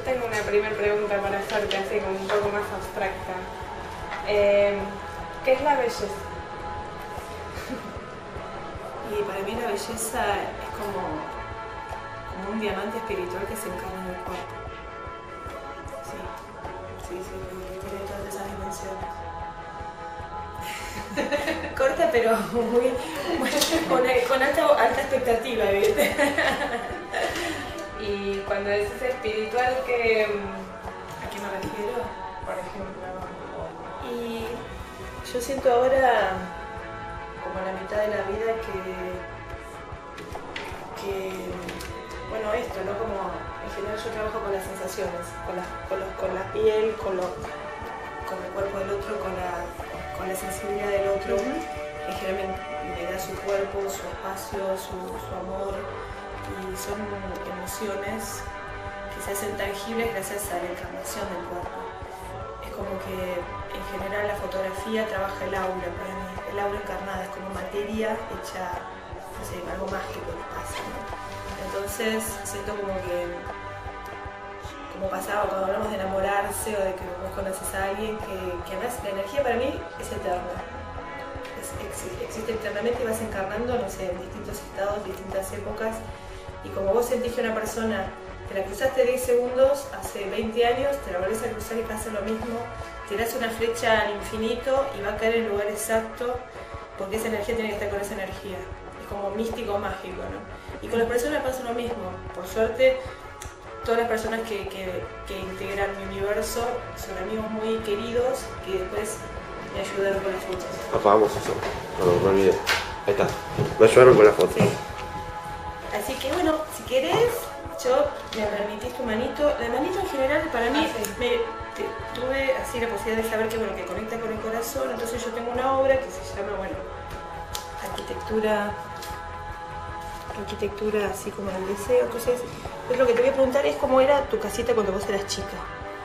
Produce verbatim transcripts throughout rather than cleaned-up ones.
tengo una primera pregunta para hacerte, así como un poco más abstracta. Eh, ¿Qué es la belleza? Y para mí la belleza es como, como un diamante espiritual que se encarna en el cuerpo. Sí, sí, sí, tiene todas esas dimensiones. Corta, pero muy, muy con, con alta, alta expectativa, ¿viste? Y cuando dices espiritual, ¿qué, ¿a qué me refiero? por ejemplo? Y yo siento ahora, como a la mitad de la vida, que, que bueno, esto, ¿no? Como en general yo trabajo con las sensaciones, con la, con los, con la piel, con, lo, con el cuerpo del otro, con la, con la sensibilidad del otro. En general me, me da su cuerpo, su espacio, su, su amor, y son emociones que se hacen tangibles gracias a la encarnación del cuerpo. Es como que en general la fotografía trabaja el aura para mí, el aura encarnada, es como materia hecha, no sé, algo mágico que pasa, ¿no? Entonces siento como que, como pasaba cuando hablamos de enamorarse o de que vos conoces a alguien, que, que además la energía para mí es eterna. Es, existe, existe eternamente y vas encarnando, no sé, en distintos estados, distintas épocas, y como vos sentís que una persona te la cruzaste diez segundos hace veinte años, te la volvés a cruzar y pasa lo mismo, tirás una flecha al infinito y va a caer en el lugar exacto, porque esa energía tiene que estar con esa energía. Es como místico, mágico, ¿no? Y con las personas pasa lo mismo. Por suerte, todas las personas que, que, que integran mi universo son amigos muy queridos que después me ayudaron con las fotos. Apagamos eso, no, no me olvidé. Ahí está, me ayudaron con la foto. Sí. Así que bueno, si querés, yo me permitís tu manito. La manito en general para mí, ah, sí. me, te, tuve así la posibilidad de saber que, bueno, que conecta con el corazón. Entonces yo tengo una obra que se llama, bueno, arquitectura, arquitectura así como el deseo. Entonces, es lo que te voy a preguntar es cómo era tu casita cuando vos eras chica.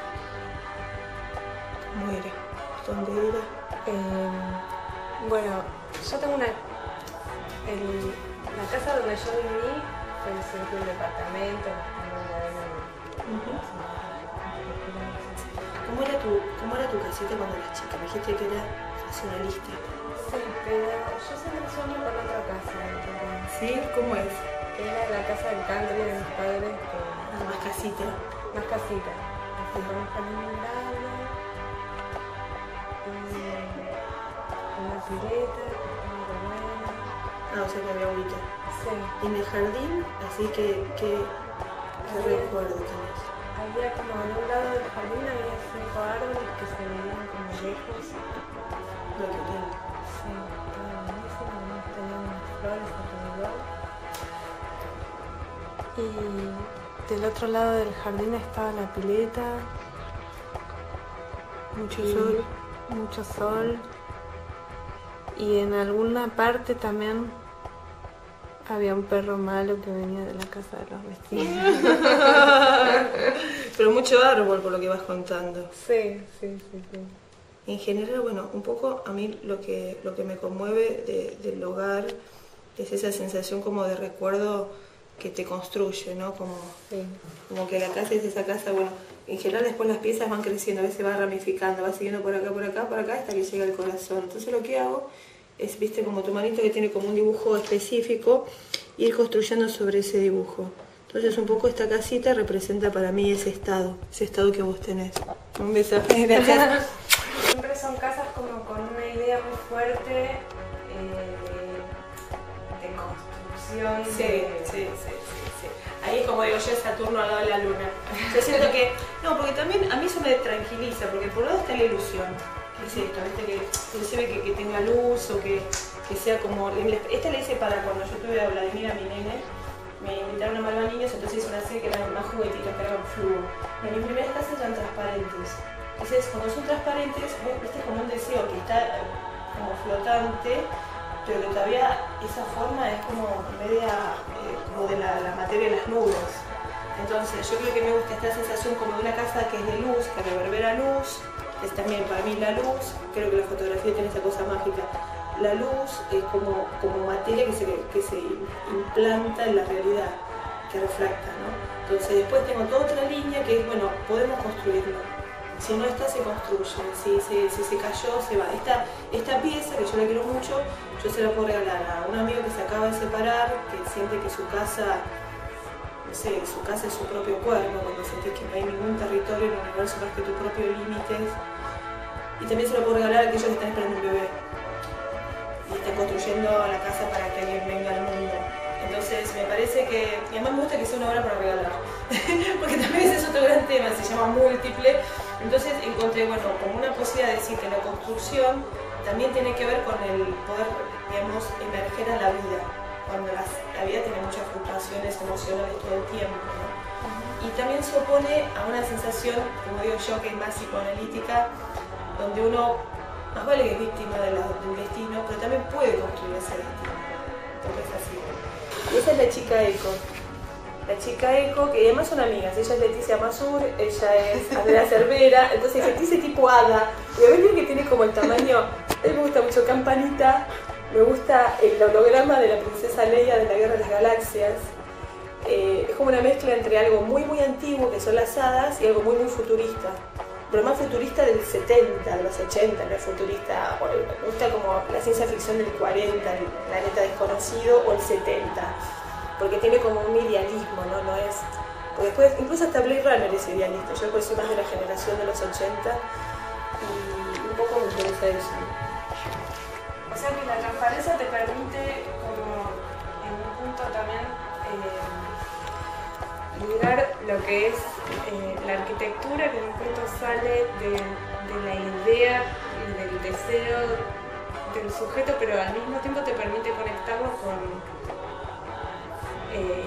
¿Cómo era? ¿Dónde era? Eh, bueno, yo tengo una... El, la casa donde yo viví fue siempre un departamento. Uh-huh. ¿Cómo era tu, cómo era tu casita cuando eras chica? Me dijiste que era racionalista. Sí, pero yo siempre sueño con otra casa. Entonces, ¿Sí? ¿Cómo es? era la casa del country de mis padres. Que, Ah, más casita. más casita. Así con un jardín grande. Y una pileta, que estaba muy buena. Ah, o sea que había agüita. Sí. Y en el jardín, así que, que, que recuerdo tenés. Había como en un lado del jardín había cinco árboles que se veían como lejos. Lo que lindo. Sí, estaba buenísimo, además tenían unas flores alrededor. Y del otro lado del jardín estaba la pileta. Mucho y sol. Mucho sol. Y en alguna parte también había un perro malo que venía de la casa de los vecinos. Pero mucho árbol por lo que vas contando. Sí, sí, sí, sí. En general, bueno, un poco a mí lo que, lo que me conmueve de, del hogar es esa sensación como de recuerdo que te construye, ¿no? Como, Sí. como que la casa es esa casa, bueno, en general después las piezas van creciendo, a veces va ramificando, va siguiendo por acá, por acá, por acá, hasta que llega al corazón. Entonces lo que hago es, viste, como tu manito que tiene como un dibujo específico, ir construyendo sobre ese dibujo. Entonces un poco esta casita representa para mí ese estado, ese estado que vos tenés. Un beso. Gracias. Siempre son casas como con una idea muy fuerte eh, de, de construcción. Sí, de... sí, sí, sí, sí. Ahí es como digo yo, Saturno al lado de la luna. Yo siento que, no, porque también a mí eso me tranquiliza, porque por un lado está la ilusión. ¿Qué es esto? ¿Viste? Que inclusive que, que tenga luz o que, que sea como... Esta le hice para cuando yo tuve a Vladimir, a mi nene, me invitaron a Malva Niños, entonces hice una serie que eran más juguetitos, que eran flujo. Y mis primeras casas eran transparentes. Entonces, cuando son transparentes, vos viste como un deseo que está como flotante, pero que todavía esa forma es como media, eh, como de la, la materia de las nubes. Entonces, yo creo que me gusta esta sensación como de una casa que es de luz, que reverbera luz, es también para mí la luz, creo que la fotografía tiene esa cosa mágica. La luz es como, como materia que se, que se implanta en la realidad. que refleja, ¿no? Entonces después tengo toda otra línea que es, bueno, podemos construirlo. Si no está, se construye. Si, si, si se cayó, se va. Esta, esta pieza, que yo la quiero mucho, yo se la puedo regalar a un amigo que se acaba de separar, que siente que su casa, no sé, su casa es su propio cuerpo, cuando sientes que no hay ningún territorio en el universo más que tus propios límites. Y también se lo puedo regalar a aquellos que están esperando un bebé y están construyendo la casa para que alguien venga al mundo. Entonces me parece que, y además me gusta que sea una obra para regalar, porque también ese es otro gran tema, se llama múltiple. Entonces encontré, bueno, como una posibilidad de decir que la construcción también tiene que ver con el poder, digamos, emerger a la vida, cuando las, la vida tiene muchas fluctuaciones emocionales todo el tiempo, ¿no? Y también se opone a una sensación, como digo yo, que es más psicoanalítica, donde uno, más vale que es víctima de la, del destino, pero también puede construir ese destino, porque es así. Y esa es la chica Eco. La chica Eco, que además son amigas, ella es Leticia Masur, ella es Andrea Cervera, entonces Leticia tipo hada, y a ver que tiene como el tamaño, a mí me gusta mucho Campanita, me gusta el holograma de la princesa Leia de la Guerra de las Galaxias, eh, es como una mezcla entre algo muy muy antiguo, que son las hadas, y algo muy muy futurista, pero más futurista del setenta, de los ochenta, no es futurista, me gusta como la ciencia ficción del cuarenta, el planeta desconocido, o el setenta. Porque tiene como un idealismo, ¿no? No es... Porque después, incluso hasta Blade Runner es idealista, yo pues soy más de la generación de los ochenta y un poco me interesa eso. O sea que la transparencia te permite, como en un punto también, eh, ligar lo que es eh, la arquitectura, que en un punto sale de, de la idea y del deseo del sujeto, pero al mismo tiempo te permite conectarlo con... Eh,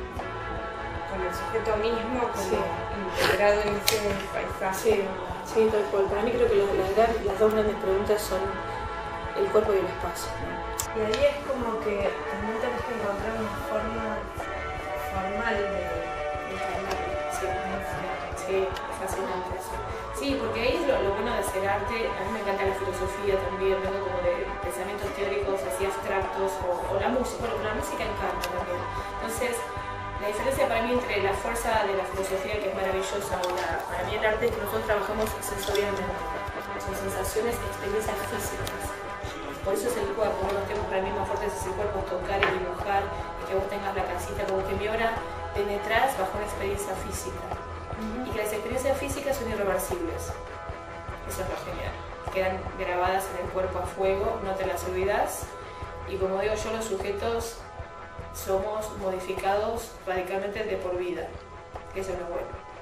con el sujeto mismo, como sí. integrado en ese paisaje. Sí, sí, tal cual. Para mí creo que las, las, las dos grandes preguntas son el cuerpo y el espacio, ¿no? Y ahí es como que también tenés que encontrar una forma formal de, de hablarlo. Sí, sí, es fascinante eso. Sí, porque ahí es lo, lo bueno de hacer arte. A mí me encanta la filosofía también, vengo como de pensamientos teóricos así abstractos, o, o la música, bueno, pero la música encanta también. Entonces, la diferencia para mí entre la fuerza de la filosofía, que es maravillosa, o la, para mí el arte es que nosotros trabajamos sensorialmente, son sensaciones, experiencias físicas. Por eso es el cuerpo, uno de los temas para mí más fuertes es el cuerpo, tocar y dibujar, y que vos tengas la casita, como que mi obra penetras bajo una experiencia física. Y que las experiencias físicas son irreversibles. Eso es lo genial. Quedan grabadas en el cuerpo a fuego, no te las olvidas. Y como digo yo, los sujetos somos modificados radicalmente de por vida. Eso es lo bueno.